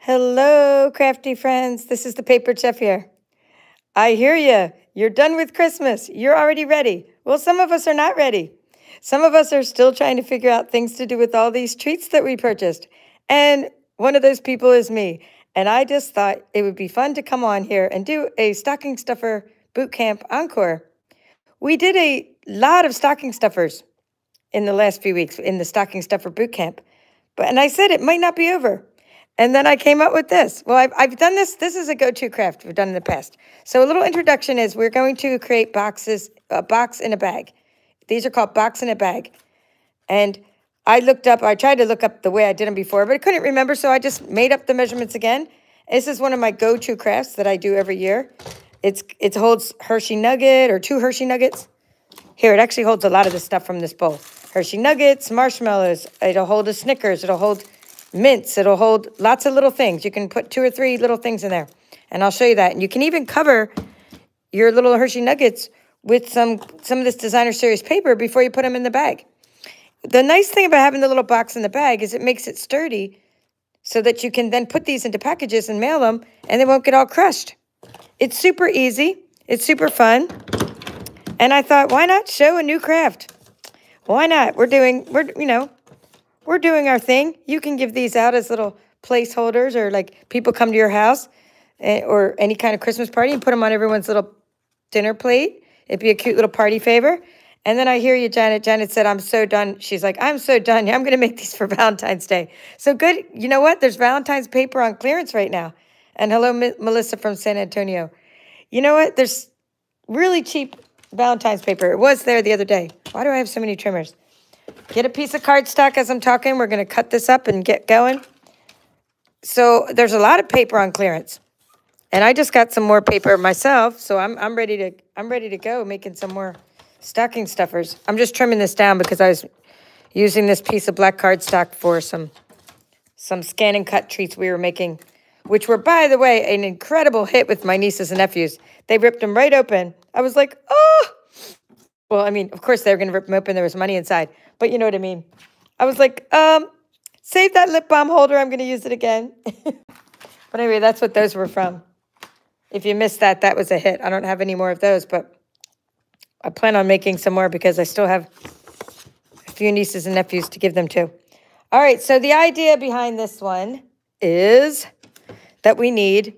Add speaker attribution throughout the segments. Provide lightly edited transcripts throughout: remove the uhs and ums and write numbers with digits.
Speaker 1: Hello, crafty friends. This is the Paper Chef here. I hear you. You're done with Christmas. You're already ready. Well, some of us are not ready. Some of us are still trying to figure out things to do with all these treats that we purchased. And one of those people is me. And I just thought it would be fun to come on here and do a stocking stuffer boot camp encore. We did a lot of stocking stuffers in the last few weeks in the stocking stuffer boot camp. And I said it might not be over. And then I came up with this. Well, I've done this. This is a go-to craft we've done in the past. So a little introduction is we're going to create boxes, a box in a bag. These are called box in a bag. And I tried to look up the way I did them before, but I couldn't remember, so I just made up the measurements again. This is one of my go-to crafts that I do every year. It holds Hershey Nugget or 2 Hershey Nuggets. Here, it actually holds a lot of the stuff from this bowl. Hershey Nuggets, marshmallows. It'll hold a Snickers. It'll hold mints. It'll hold lots of little things. You can put 2 or 3 little things in there, and I'll show you that. And you can even cover your little Hershey Nuggets with some of this designer series paper before you put them in the bag. The nice thing about having the little box in the bag is it makes it sturdy so that you can then put these into packages and mail them, and they won't get all crushed. It's super easy. It's super fun. And I thought, why not show a new craft? Why not? We're doing our thing. You can give these out as little placeholders, or like people come to your house or any kind of Christmas party and put them on everyone's little dinner plate. It'd be a cute little party favor. And then I hear you, Janet. Janet said, I'm so done. She's like, I'm so done. I'm going to make these for Valentine's Day. So good. You know what? There's Valentine's paper on clearance right now. And hello, Melissa from San Antonio. You know what? There's really cheap Valentine's paper. It was there the other day. Why do I have so many trimmers? Get a piece of cardstock as I'm talking. We're going to cut this up and get going. So there's a lot of paper on clearance. And I just got some more paper myself, so I'm ready to go making some more stocking stuffers. I'm just trimming this down because I was using this piece of black cardstock for some ScanNCut treats we were making, which were, by the way, an incredible hit with my nieces and nephews. They ripped them right open. I was like, oh! Well, I mean, of course they were going to rip them open. There was money inside. But you know what I mean. I was like, save that lip balm holder. I'm going to use it again. But anyway, that's what those were from. If you missed that, that was a hit. I don't have any more of those, but I plan on making some more because I still have a few nieces and nephews to give them to. All right, so the idea behind this one is that we need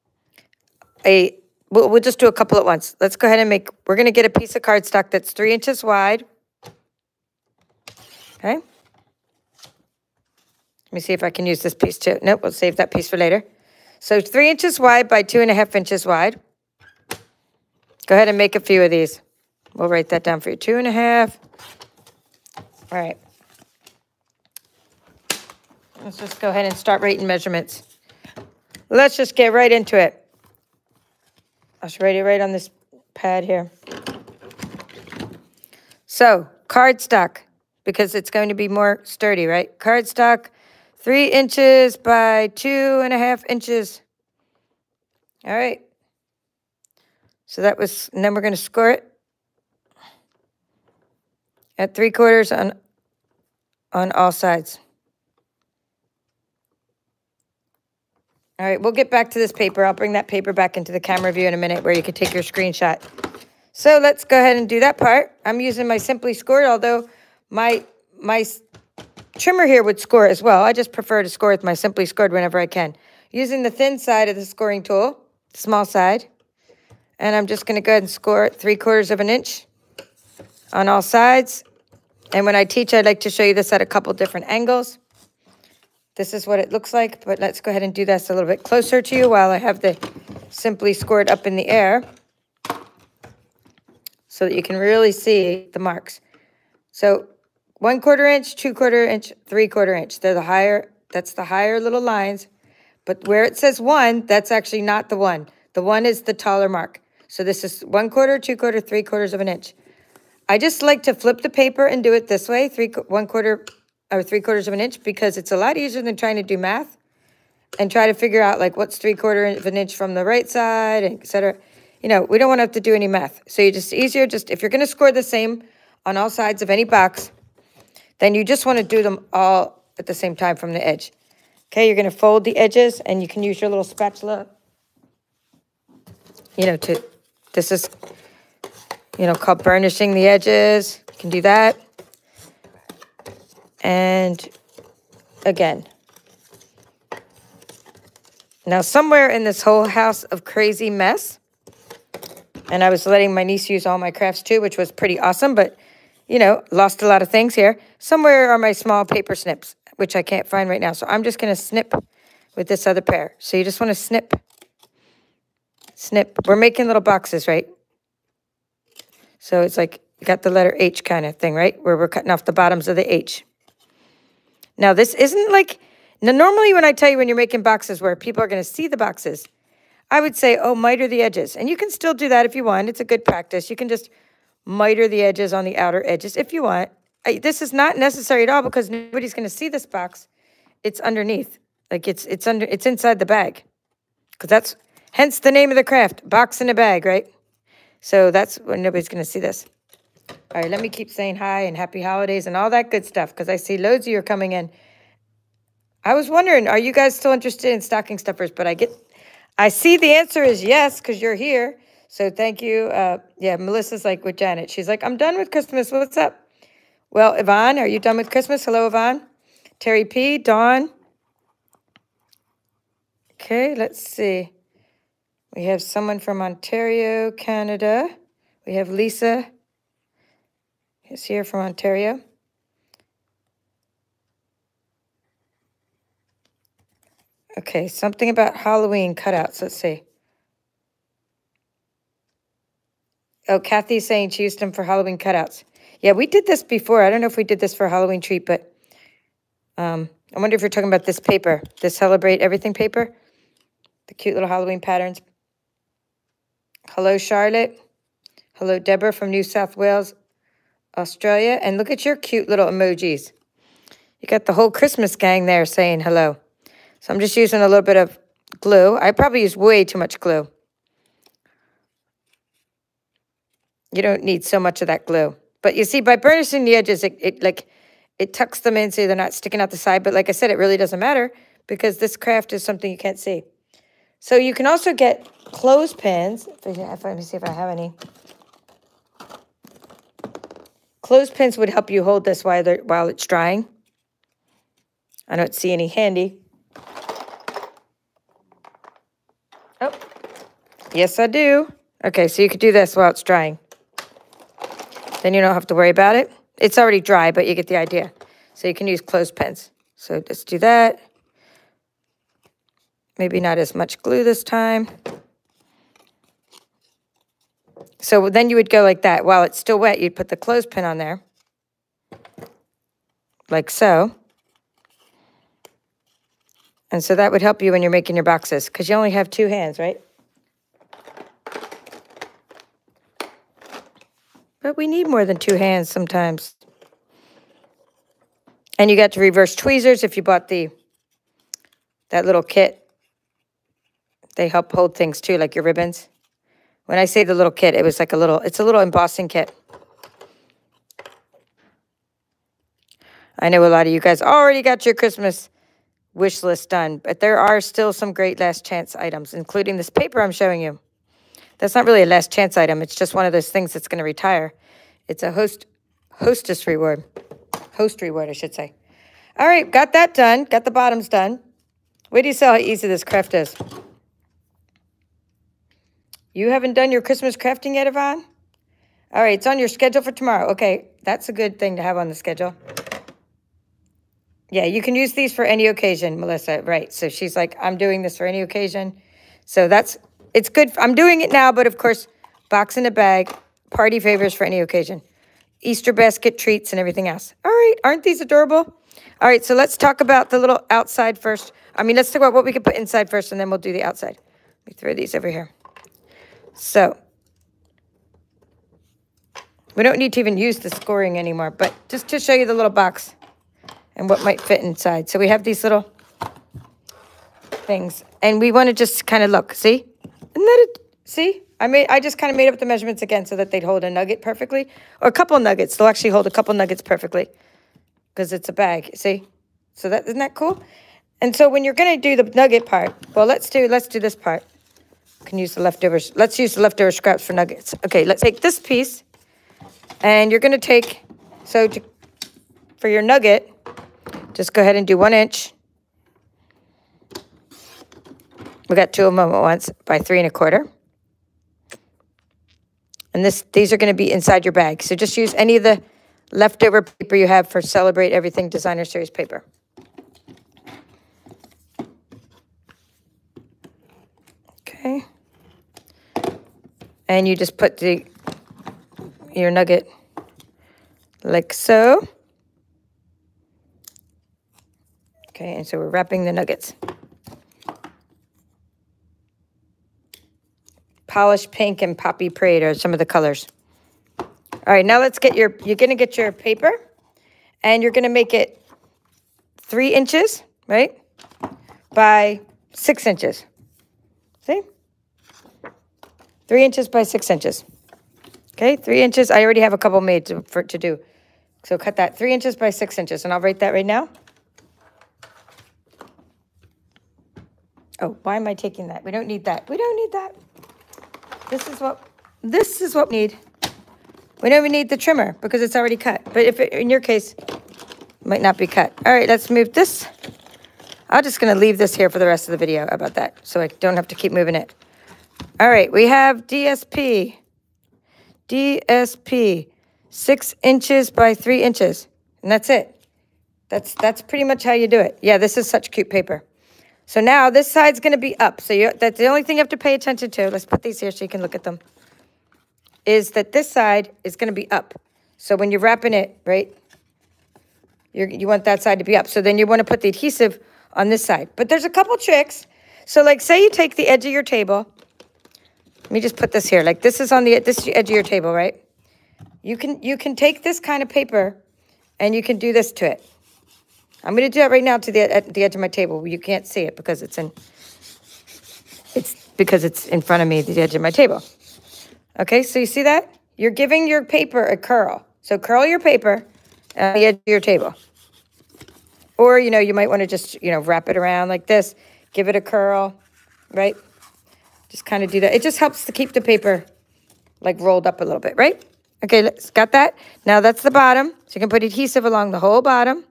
Speaker 1: we'll just do a couple at once. Let's go ahead and we're going to get a piece of cardstock that's 3 inches wide. Okay. Let me see if I can use this piece too. Nope, we'll save that piece for later. So 3 inches wide by 2.5 inches wide. Go ahead and make a few of these. We'll write that down for you. 2.5. All right. Let's just go ahead and start writing measurements. Let's just get right into it. I'll just write it right on this pad here. So, cardstock, because it's going to be more sturdy, right? Cardstock, 3 inches by 2.5 inches. All right. So that was, and then we're going to score it at 3/4 on all sides. All right, we'll get back to this paper. I'll bring that paper back into the camera view in a minute where you can take your screenshot. So let's go ahead and do that part. I'm using my Simply Scored, although my trimmer here would score as well. I just prefer to score with my Simply Scored whenever I can. Using the thin side of the scoring tool, small side. And I'm just going to go ahead and score it 3/4 inch on all sides. And when I teach, I'd like to show you this at a couple different angles. This is what it looks like, but let's go ahead and do this a little bit closer to you while I have the Simply Scored up in the air so that you can really see the marks. So 1/4 inch, 2/4 inch, 3/4 inch. They're the higher, that's the higher little lines. But where it says 1, that's actually not the 1. The 1 is the taller mark. So this is 1/4, 2/4, 3/4 inch. I just like to flip the paper and do it this way, 1/4 or 3/4 inch, because it's a lot easier than trying to do math and try to figure out like what's 3/4 inch from the right side, et cetera. You know, we don't want to have to do any math. So you just easier, if you're going to score the same on all sides of any box, then you just want to do them all at the same time from the edge. Okay, you're going to fold the edges, and you can use your little spatula, you know, this is, you know, called burnishing the edges. You can do that. And again. Now, somewhere in this whole house of crazy mess, and I was letting my niece use all my crafts too, which was pretty awesome, but, you know, lost a lot of things here. Somewhere are my small paper snips, which I can't find right now. So I'm just going to snip with this other pair. So you just want to snip. Snip. We're making little boxes, right? So it's like you got the letter H kind of thing, right? Where we're cutting off the bottoms of the H. Now, this isn't like... Now, normally when I tell you when you're making boxes where people are going to see the boxes, I would say, oh, miter the edges. And you can still do that if you want. It's a good practice. You can just miter the edges on the outer edges if you want. This is not necessary at all because nobody's going to see this box. It's underneath. Like it's inside the bag. Because that's, hence the name of the craft, box in a bag, right? So that's when nobody's going to see this. All right, let me keep saying hi and happy holidays and all that good stuff because I see loads of you are coming in. I was wondering, are you guys still interested in stocking stuffers? But I see the answer is yes, because you're here. So thank you. Yeah, Melissa's like with Janet. She's like, I'm done with Christmas. What's up? Well, Yvonne, are you done with Christmas? Hello, Yvonne. Terry P, Dawn. Okay, let's see. We have someone from Ontario, Canada. We have Lisa. Is here from Ontario. Okay, something about Halloween cutouts. Let's see. Oh, Kathy's saying she used them for Halloween cutouts. Yeah, we did this before. I don't know if we did this for a Halloween treat, but I wonder if you're talking about this paper, this Celebrate Everything paper, the cute little Halloween patterns. Hello, Charlotte. Hello, Deborah from New South Wales, Australia. And look at your cute little emojis. You got the whole Christmas gang there saying hello. So I'm just using a little bit of glue. I probably use way too much glue. You don't need so much of that glue. But you see, by burnishing the edges, it tucks them in so they're not sticking out the side. But like I said, it really doesn't matter because this craft is something you can't see. So you can also get clothespins. Let me see if I have any. Clothespins would help you hold this while it's drying. I don't see any handy. Oh, yes, I do. Okay, so you could do this while it's drying. Then you don't have to worry about it. It's already dry, but you get the idea. So you can use clothespins. So let's do that. Maybe not as much glue this time. So then you would go like that. While it's still wet, you'd put the clothespin on there. Like so. And so that would help you when you're making your boxes, because you only have two hands, right? But we need more than two hands sometimes. And you got the reverse tweezers if you bought that little kit. They help hold things too, like your ribbons. When I say the little kit, it was like it's a little embossing kit. I know a lot of you guys already got your Christmas wish list done, but there are still some great last chance items, including this paper I'm showing you. That's not really a last chance item. It's just one of those things that's going to retire. It's a hostess reward. Host reward, I should say. All right, got that done. Got the bottoms done. Wait till you see how easy this craft is. You haven't done your Christmas crafting yet, Yvonne? All right, it's on your schedule for tomorrow. Okay, that's a good thing to have on the schedule. Yeah, you can use these for any occasion, Melissa. Right, so she's like, I'm doing this for any occasion. So it's good. I'm doing it now, but of course, box in a bag, party favors for any occasion. Easter basket treats and everything else. All right, aren't these adorable? All right, so let's talk about the little outside first. Let's talk about what we can put inside first, and then we'll do the outside. Let me throw these over here. So, we don't need to even use the scoring anymore, but just to show you the little box and what might fit inside. So we have these little things, and we want to just kind of look. See? Isn't that it? See? I just kind of made up the measurements again so that they'd hold a nugget perfectly, or a couple nuggets. They'll actually hold a couple nuggets perfectly because it's a bag. See? So isn't that cool? And so when you're going to do the nugget part, well, let's do this part. Can use the leftovers. Let's use the leftover scraps for nuggets. Okay, let's take this piece, and you're going to take, for your nugget, just go ahead and do 1 inch. We got 2 of them at once by 3 1/4. And these are going to be inside your bag. So just use any of the leftover paper you have for Celebrate Everything Designer Series paper. Okay. And you just put your nugget like so. Okay, and so we're wrapping the nuggets. Polished pink and poppy parade are some of the colors. All right, now let's get you're going to get your paper, and you're going to make it 3 inches, right, by 6 inches. See? 3 inches by 6 inches. Okay, 3 inches. I already have a couple made to do. So cut that 3 inches by 6 inches, and I'll write that right now. Oh, why am I taking that? We don't need that. We don't need that. This is what we need. We don't even need the trimmer because it's already cut. But if in your case, it might not be cut. All right, let's move this. I'm just going to leave this here for the rest of the video about that, so I don't have to keep moving it. All right, we have DSP. DSP, 6 inches by 3 inches. And that's it. That's pretty much how you do it. Yeah, this is such cute paper. So now this side's going to be up. So that's the only thing you have to pay attention to. Let's put these here so you can look at them. Is that this side is going to be up. So when you're wrapping it, right, you want that side to be up. So then you want to put the adhesive on this side. But there's a couple tricks. So like say you take the edge of your table. Let me just put this here. Like this is on this edge of your table, right? You can take this kind of paper and you can do this to it. I'm going to do that right now to the edge of my table. You can't see it because it's in front of me, the edge of my table. Okay, so you see that? You're giving your paper a curl. So curl your paper on the edge of your table. Or, you might want to just, wrap it around like this. Give it a curl, right? Just kind of do that. It just helps to keep the paper like rolled up a little bit, right? Okay, got that? Now that's the bottom. So you can put adhesive along the whole bottom.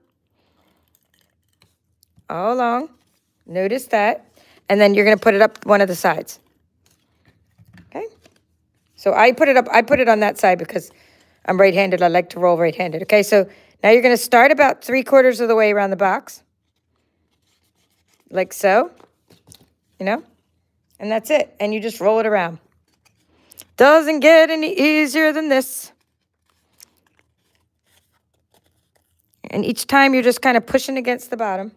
Speaker 1: All along. Notice that. And then you're going to put it up one of the sides. Okay? So I put it on that side because I'm right-handed. I like to roll right-handed. Okay, so now you're going to start about 3/4 of the way around the box. Like so. And that's it. And you just roll it around. Doesn't get any easier than this. And each time you're just kind of pushing against the bottom.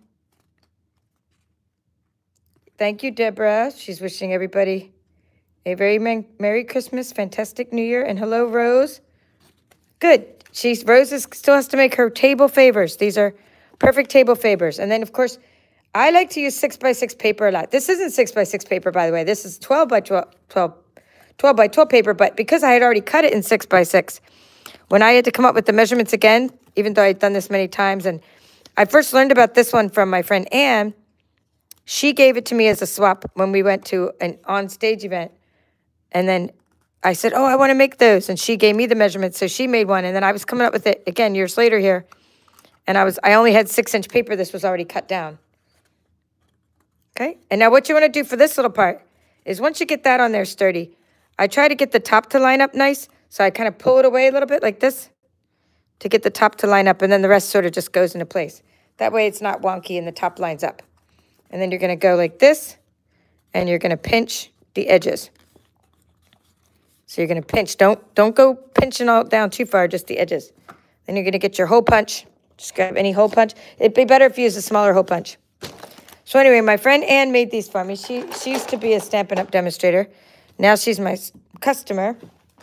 Speaker 1: Thank you, Deborah. She's wishing everybody a very Merry Christmas, fantastic New Year, and hello, Rose. Good. Rose still has to make her table favors. These are perfect table favors. And then, of course, I like to use 6x6 paper a lot. This isn't 6x6 paper, by the way. This is 12 by 12 paper, but because I had already cut it in 6x6, when I had to come up with the measurements again, even though I'd done this many times, and I first learned about this one from my friend Anne. She gave it to me as a swap when we went to an on-stage event. And then I said, oh, I want to make those. And she gave me the measurements, so she made one. And then I was coming up with it, again, years later here. And I only had 6-inch paper. This was already cut down. Okay? And now what you want to do for this little part is once you get that on there sturdy, I try to get the top to line up nice. So I kind of pull it away a little bit like this to get the top to line up. And then the rest sort of just goes into place. That way it's not wonky and the top lines up. And then you're going to go like this, and you're going to pinch the edges. So you're going to pinch. Don't go pinching all down too far, just the edges. Then you're going to get your hole punch. Just grab any hole punch. It'd be better if you use a smaller hole punch. So anyway, my friend Anne made these for me. She used to be a Stampin' Up! Demonstrator. Now she's my customer.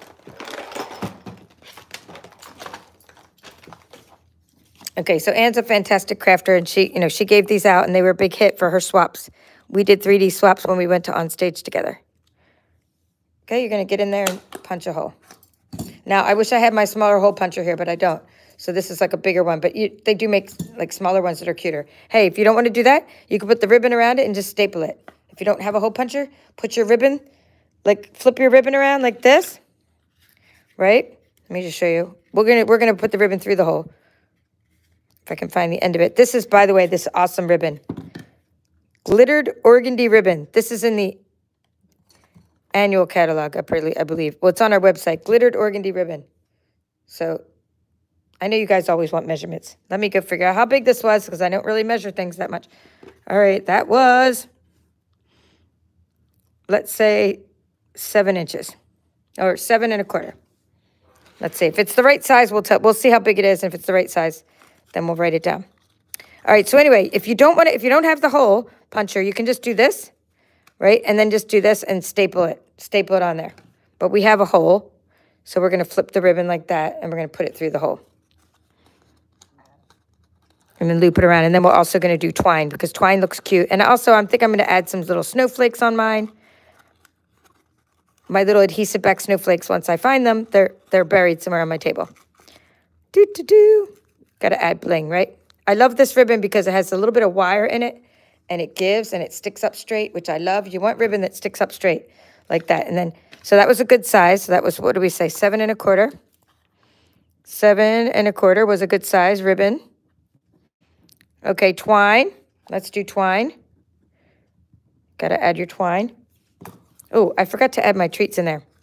Speaker 1: Okay, so Anne's a fantastic crafter, and she gave these out, and they were a big hit for her swaps. We did 3D swaps when we went to on stage together. Okay, you're going to get in there and punch a hole. Now, I wish I had my smaller hole puncher here, but I don't. So this is like a bigger one, but they do make like smaller ones that are cuter. Hey, if you don't want to do that, you can put the ribbon around it and just staple it. If you don't have a hole puncher, put your ribbon, like flip your ribbon around like this, right? Let me just show you. We're gonna put the ribbon through the hole. If I can find the end of it. This is, by the way, this awesome ribbon. Glittered organdy ribbon. This is in the annual catalog, I believe. Well, it's on our website. Glittered organdy ribbon. So I know you guys always want measurements. Let me go figure out how big this was because I don't really measure things that much. All right, that was, let's say, 7 inches or 7 1/4. Let's see if it's the right size. We'll see how big it is. And if it's the right size, then we'll write it down. All right. So anyway, if you don't have the hole puncher, you can just do this, right? And then just do this and staple it on there. But we have a hole, so we're going to flip the ribbon like that, and we're going to put it through the hole. And then loop it around. And then we're also going to do twine because twine looks cute. And also, I think I'm going to add some little snowflakes on mine. My little adhesive back snowflakes, once I find them, they're buried somewhere on my table. Got to add bling, right? I love this ribbon because it has a little bit of wire in it, and it gives, and it sticks up straight, which I love. You want ribbon that sticks up straight like that. And then, so that was a good size. So that was, what do we say, 7 1/4. 7 1/4 was a good size ribbon. Okay, twine. Let's do twine. Got to add your twine. Oh, I forgot to add my treats in there.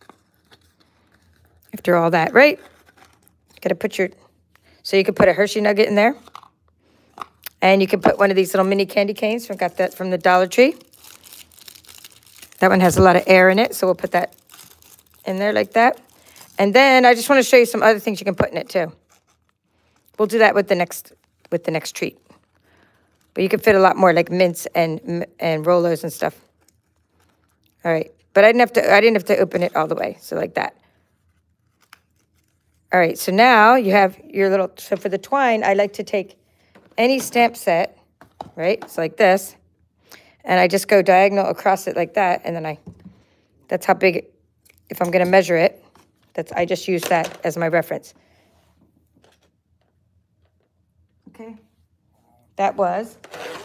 Speaker 1: After all that, right? Got to put your, so you can put a Hershey nugget in there. And you can put one of these little mini candy canes. We got that from the Dollar Tree. That one has a lot of air in it, so we'll put that in there like that. And then I just want to show you some other things you can put in it too. We'll do that with the next treat. But you can fit a lot more like mints and Rolos and stuff. All right, but I didn't have to open it all the way, so like that. All right, so now you have your little, so for the twine, I like to take any stamp set, right? It's like this, and I just go diagonal across it like that, and then that's how big, if I'm gonna measure it, I just use that as my reference. Okay, that was,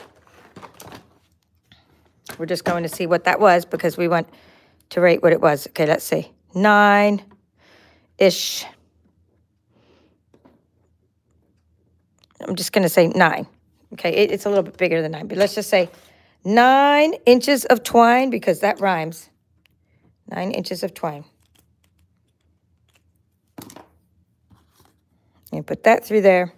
Speaker 1: we're just going to see what that was because we want to rate what it was. Okay, let's see. 9-ish. I'm just going to say 9. Okay, it's a little bit bigger than 9, but let's just say 9 inches of twine because that rhymes. 9 inches of twine. And put that through there.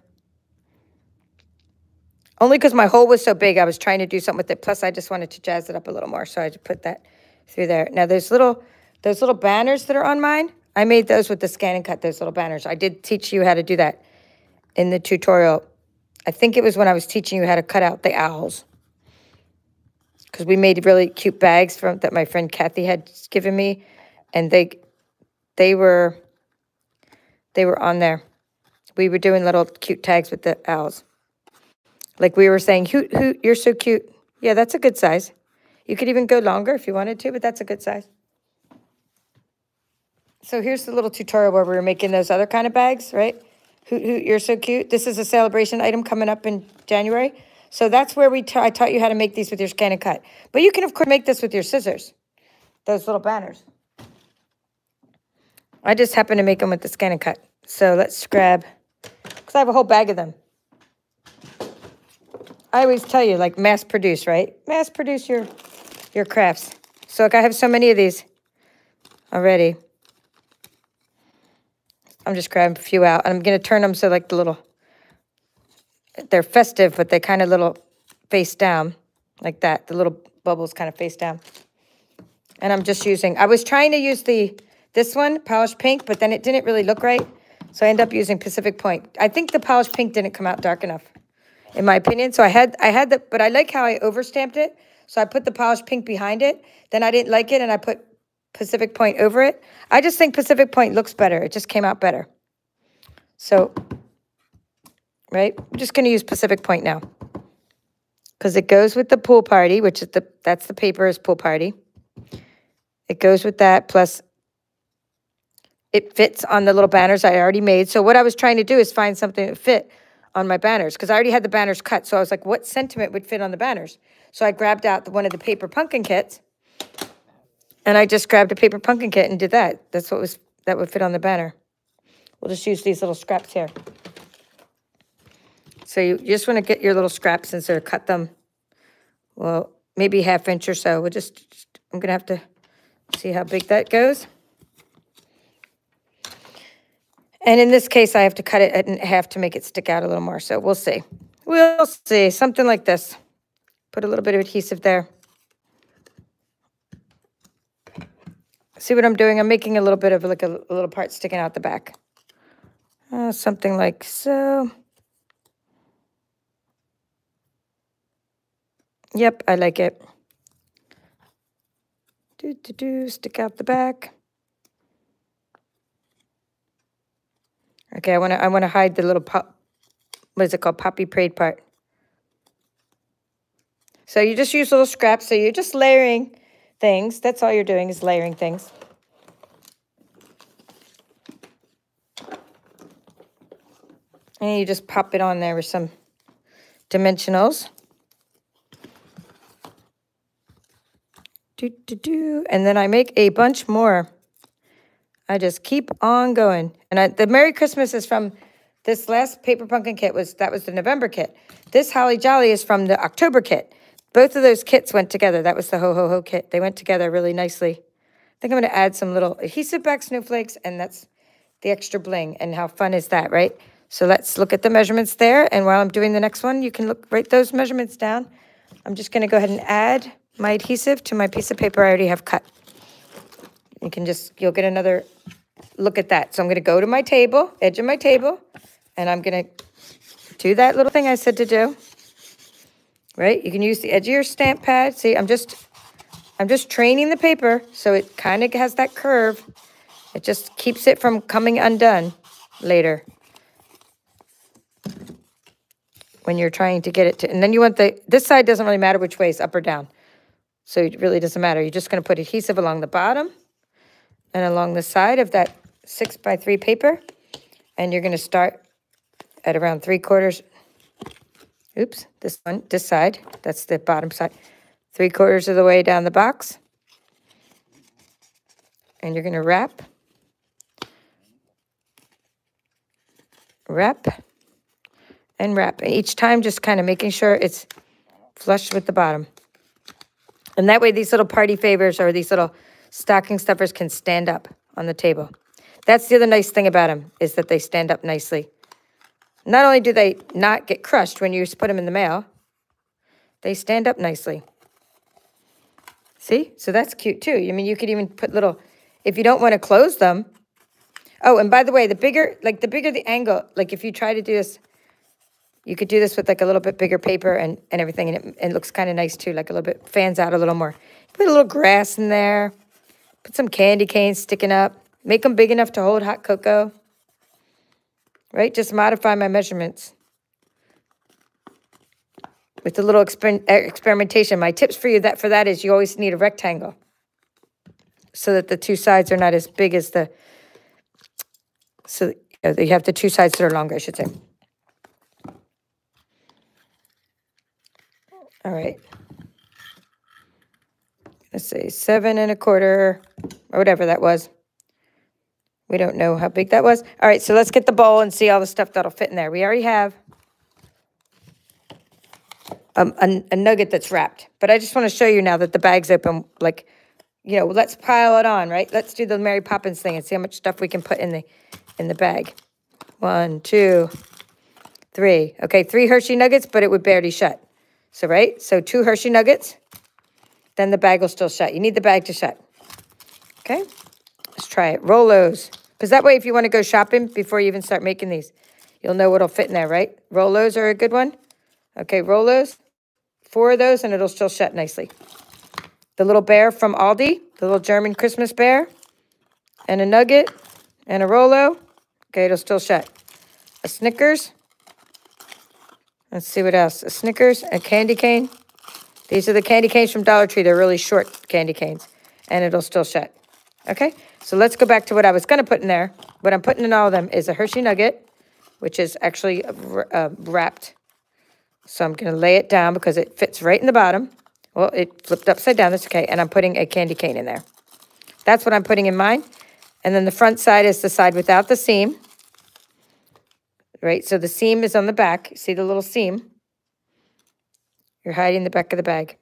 Speaker 1: Only because my hole was so big, I was trying to do something with it. Plus, I just wanted to jazz it up a little more, so I just put that through there. Now, those little banners that are on mine, I made those with the ScanNCut, those little banners. I did teach you how to do that in the tutorial. I think it was when I was teaching you how to cut out the owls. Because we made really cute bags that my friend Kathy had given me, and they were on there. We were doing little cute tags with the owls. Like we were saying, hoot, hoot, you're so cute. Yeah, that's a good size. You could even go longer if you wanted to, but that's a good size. So here's the little tutorial where we were making those other kind of bags, right? Hoot, hoot, you're so cute. This is a celebration item coming up in January. So that's where I taught you how to make these with your ScanNCut. But you can, of course, make this with your scissors, those little banners. I just happen to make them with the ScanNCut. So let's grab, because I have a whole bag of them. I always tell you, like, mass produce, right? Mass produce your crafts. So, like, I have so many of these already. I'm just grabbing a few out. And I'm going to turn them so, like, they're festive, but they kind of little face down, like that. The little bubbles kind of face down. And I'm just using, I was trying to use this one, polished pink, but then it didn't really look right. So I ended up using Pacific Point. I think the polished pink didn't come out dark enough, in my opinion. So I had but I like how I overstamped it. So I put the polished pink behind it. Then I didn't like it, and I put Pacific Point over it. I just think Pacific Point looks better. It just came out better. So, right, I'm just going to use Pacific Point now because it goes with the pool party, which is that's the paper is pool party. It goes with that, plus it fits on the little banners I already made. So what I was trying to do is find something that fit on my banners, because I already had the banners cut. So I was like, what sentiment would fit on the banners? So I grabbed out one of the paper pumpkin kits, and I just grabbed a paper pumpkin kit and did that. That would fit on the banner. We'll just use these little scraps here. So you just want to get your little scraps and sort of cut them, well, maybe 1/2 inch or so. I'm going to have to see how big that goes. And in this case, I have to cut it in half to make it stick out a little more. So we'll see. We'll see. Something like this. Put a little bit of adhesive there. See what I'm doing? I'm making a little bit of like a little part sticking out the back. Something like so. Yep, I like it. Stick out the back. Okay, I want to hide the little what is it called? Poppy braid part. So you just use little scraps. So you're just layering things. That's all you're doing is layering things. And you just pop it on there with some dimensionals. And then I make a bunch more. I just keep on going. And the Merry Christmas is from this last paper pumpkin kit. That was the November kit. This Holly Jolly is from the October kit. Both of those kits went together. That was the Ho Ho Ho kit. They went together really nicely. I think I'm going to add some little adhesive back snowflakes, and that's the extra bling. And how fun is that, right? So let's look at the measurements there. And while I'm doing the next one, you can write those measurements down. I'm just going to go ahead and add my adhesive to my piece of paper I already have cut. You'll get another look at that. So I'm going to go to my table, edge of my table, and I'm going to do that little thing I said to do. Right? You can use the edge of your stamp pad. See, I'm just training the paper so it kind of has that curve. It just keeps it from coming undone later when you're trying to get it to, and then you want this side doesn't really matter which way is up or down. So it really doesn't matter. You're just going to put adhesive along the bottom and along the side of that 6x3 paper. And you're going to start at around 3/4. Oops, this side. That's the bottom side. 3/4 of the way down the box. And you're going to wrap. And wrap. And each time just kind of making sure it's flush with the bottom. And that way these little party favors or these little stocking stuffers can stand up on the table. That's the other nice thing about them, is that they stand up nicely. Not only do they not get crushed when you put them in the mail, they stand up nicely. See? So that's cute too. I mean, you could even put little, if you don't want to close them. Oh, and by the way, the bigger the angle, like if you try to do this, you could do this with like a little bit bigger paper and everything, and it looks kind of nice too, like a little bit, fans out a little more. Put a little grass in there. Put some candy canes sticking up. Make them big enough to hold hot cocoa. Right? Just modify my measurements. With a little experimentation. My tips for that is you always need a rectangle. So that the two sides are not as big as so you have the two sides that are longer, I should say. All right. Let's say 7 1/4 or whatever that was. We don't know how big that was. All right, so let's get the bowl and see all the stuff that'll fit in there. We already have a nugget that's wrapped. But I just want to show you now that the bag's open, like, you know, let's pile it on, right? Let's do the Mary Poppins thing and see how much stuff we can put in the bag. 1, 2, 3. Okay, 3 Hershey nuggets, but it would barely shut. So, right? So 2 Hershey nuggets, then the bag will still shut. You need the bag to shut. Okay? Let's try it. Rolos. Because that way, if you want to go shopping before you even start making these, you'll know what'll fit in there, right? Rolos are a good one. Okay, Rolos. 4 of those, and it'll still shut nicely. The little bear from Aldi, the little German Christmas bear, and a nugget, and a Rolo. Okay, it'll still shut. A Snickers. Let's see what else. A Snickers, a candy cane. These are the candy canes from Dollar Tree. They're really short candy canes, and it'll still shut. Okay, so let's go back to what I was going to put in there. What I'm putting in all of them is a Hershey Nugget, which is actually wrapped. So I'm going to lay it down because it fits right in the bottom. Well, it flipped upside down. That's okay. And I'm putting a candy cane in there. That's what I'm putting in mine. And then the front side is the side without the seam. Right, so the seam is on the back. See the little seam? You're hiding the back of the bag.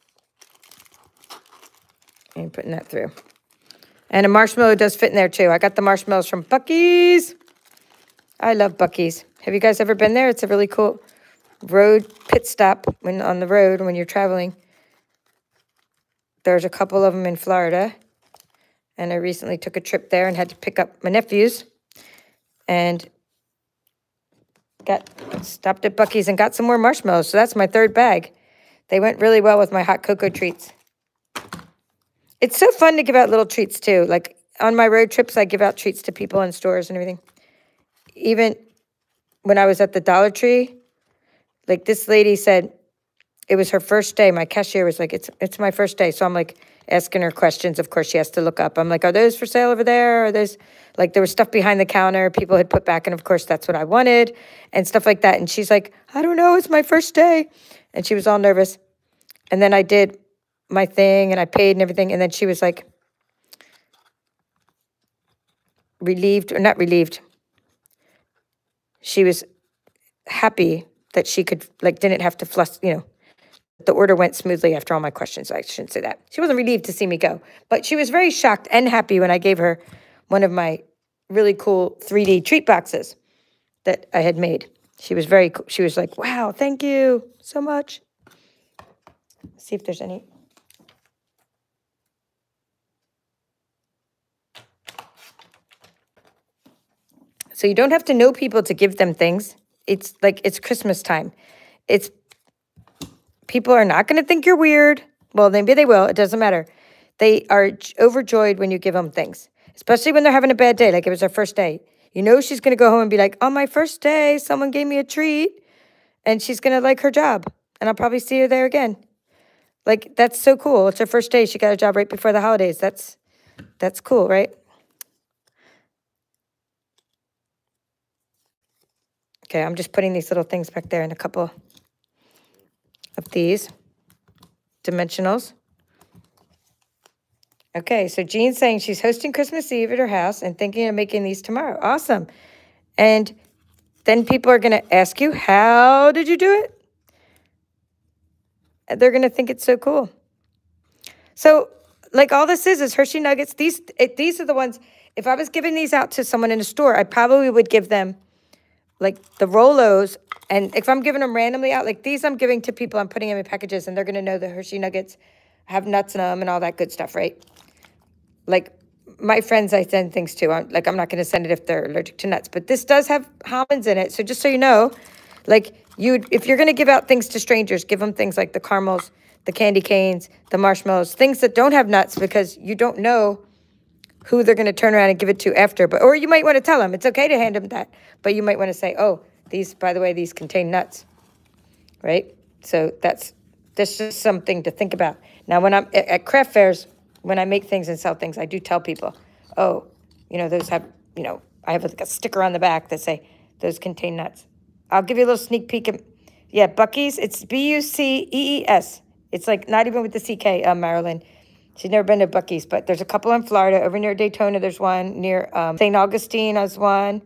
Speaker 1: And putting that through. And a marshmallow does fit in there too. I got the marshmallows from Buc-ee's. I love Buc-ee's. Have you guys ever been there? It's a really cool road pit stop when on the road when you're traveling. There's a couple of them in Florida. And I recently took a trip there and had to pick up my nephews. And stopped at Buc-ee's and got some more marshmallows. So that's my third bag. They went really well with my hot cocoa treats. It's so fun to give out little treats, too. Like, on my road trips, I give out treats to people in stores and everything. Even when I was at the Dollar Tree, like, this lady said it was her first day. My cashier was like, it's my first day. So I'm, like, asking her questions. Of course, she has to look up. I'm like, are those for sale over there? Are those... Like, there was stuff behind the counter people had put back, and, of course, that's what I wanted, and stuff like that. And she's like, I don't know, it's my first day. And she was all nervous. And then I did my thing, and I paid and everything. And then she was like, relieved, or not relieved. She was happy that she could, like, didn't have to fuss, you know. The order went smoothly after all my questions. I shouldn't say that. She wasn't relieved to see me go. But she was very shocked and happy when I gave her one of my really cool 3D treat boxes that I had made. She was very cool. She was like, wow, thank you so much. Let's see if there's any. So you don't have to know people to give them things. It's like, it's Christmas time. People are not going to think you're weird. Well, maybe they will. It doesn't matter. They are overjoyed when you give them things, especially when they're having a bad day, like it was their first day. You know she's going to go home and be like, on my first day, someone gave me a treat, and she's going to like her job, and I'll probably see her there again. Like, that's so cool. It's her first day. She got a job right before the holidays. That's cool, right? Okay, I'm just putting these little things back there in a couple of these dimensionals. Okay, so Jean's saying she's hosting Christmas Eve at her house and thinking of making these tomorrow. Awesome. And then people are going to ask you, how did you do it? And they're going to think it's so cool. So, like, all this is Hershey Nuggets. These are the ones, if I was giving these out to someone in a store, I probably would give them, like, the Rolos. And if I'm giving them randomly out, like these I'm giving to people, I'm putting them in packages, and they're going to know the Hershey Nuggets have nuts in them and all that good stuff, right? Like, my friends I send things to. I'm not going to send it if they're allergic to nuts. But this does have almonds in it. So just so you know, like, if you're going to give out things to strangers, give them things like the caramels, the candy canes, the marshmallows, things that don't have nuts, because you don't know who they're going to turn around and give it to after. Or you might want to tell them. It's okay to hand them that. But you might want to say, oh, these, by the way, these contain nuts, right? So that's just something to think about. Now, when I'm at craft fairs, when I make things and sell things, I do tell people, oh, you know, those have, you know, I have like a sticker on the back that say those contain nuts. I'll give you a little sneak peek. Yeah, Buc-ee's, it's Bucees. It's like not even with the CK, Marilyn. She's never been to Buc-ee's, but there's a couple in Florida. Over near Daytona, there's one. Near St. Augustine, there's one.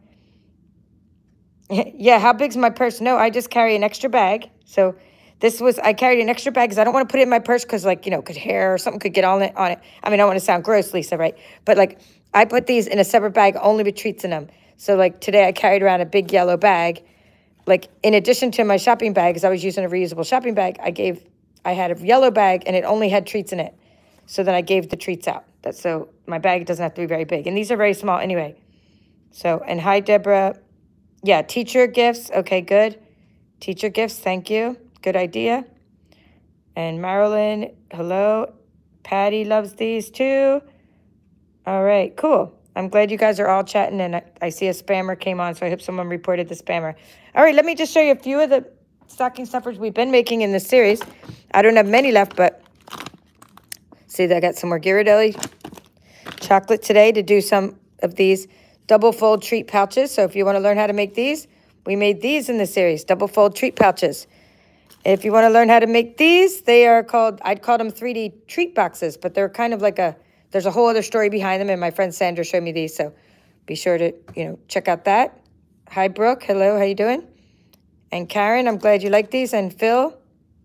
Speaker 1: Yeah, how big's my purse? No, I just carry an extra bag. So I carried an extra bag because I don't want to put it in my purse because, like, you know, could hair or something could get on it. I mean, I don't want to sound gross, Lisa, right? But, like, I put these in a separate bag only with treats in them. So, like, today I carried around a big yellow bag. Like, in addition to my shopping bag, because I was using a reusable shopping bag, I had a yellow bag and it only had treats in it. So then I gave the treats out. So my bag doesn't have to be very big. And these are very small anyway. So, and hi, Deborah. Yeah, teacher gifts. Okay, good. Teacher gifts, thank you. Good idea. And Marilyn, hello. Patty loves these too. All right, cool. I'm glad you guys are all chatting, and I see a spammer came on, so I hope someone reported the spammer. All right, let me just show you a few of the stocking stuffers we've been making in this series. I don't have many left, but see, I got some more Ghirardelli chocolate today to do some of these double fold treat pouches. So if you want to learn how to make these, we made these in the series, double fold treat pouches. If you want to learn how to make these, they are called, I'd call them 3D treat boxes, but they're kind of like there's a whole other story behind them, and my friend Sandra showed me these, so be sure to, check out that. Hi, Brooke. Hello, how you doing? And Karen, I'm glad you like these, and Phil.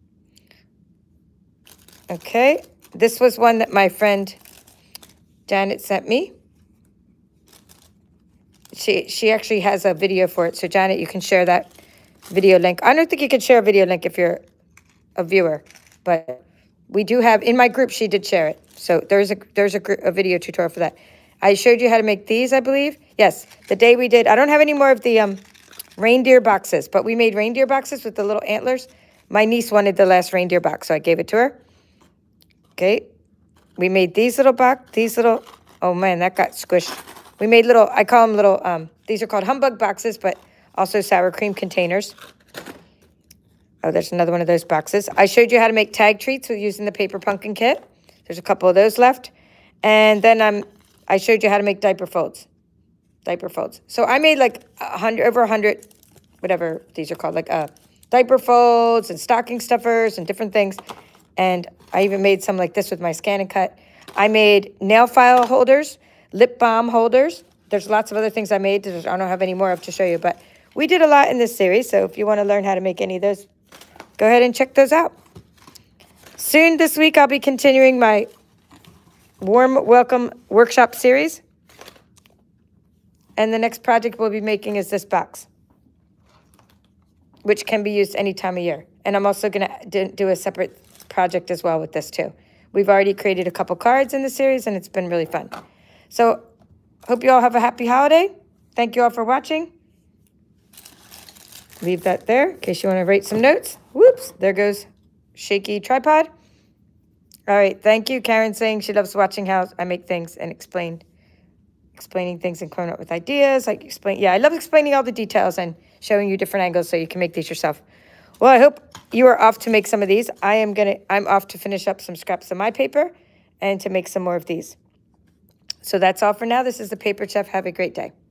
Speaker 1: Okay, this was one that my friend Janet sent me. She actually has a video for it, so Janet, you can share that video link. I don't think you can share a video link if you're a viewer, but we do have, in my group, she did share it. So there's a video tutorial for that. I showed you how to make these, I believe. Yes, the day we did. I don't have any more of the reindeer boxes, but we made reindeer boxes with the little antlers. My niece wanted the last reindeer box, so I gave it to her. Okay. We made these little oh man, that got squished. We made little, I call them little, these are called humbug boxes, but also sour cream containers. Oh, there's another one of those boxes. I showed you how to make tag treats with using the paper pumpkin kit. There's a couple of those left. And then I showed you how to make diaper folds. So I made like over 100, whatever these are called, like diaper folds and stocking stuffers and different things. And I even made some like this with my ScanNCut. I made nail file holders, lip balm holders. There's lots of other things I made. I don't have any more up to show you, but we did a lot in this series, so if you want to learn how to make any of those, go ahead and check those out. Soon this week, I'll be continuing my Warm Welcome Workshop series. And the next project we'll be making is this box, which can be used any time of year. And I'm also going to do a separate project as well with this too. We've already created a couple cards in the series, and it's been really fun. So hope you all have a happy holiday. Thank you all for watching. Leave that there in case you want to write some notes. Whoops, there goes shaky tripod. All right, thank you. Karen saying she loves watching how I make things and explaining things and coming up with ideas. Yeah, I love explaining all the details and showing you different angles so you can make these yourself. Well, I hope you are off to make some of these. I'm off to finish up some scraps of my paper and to make some more of these. So that's all for now. This is the Paper Chef. Have a great day.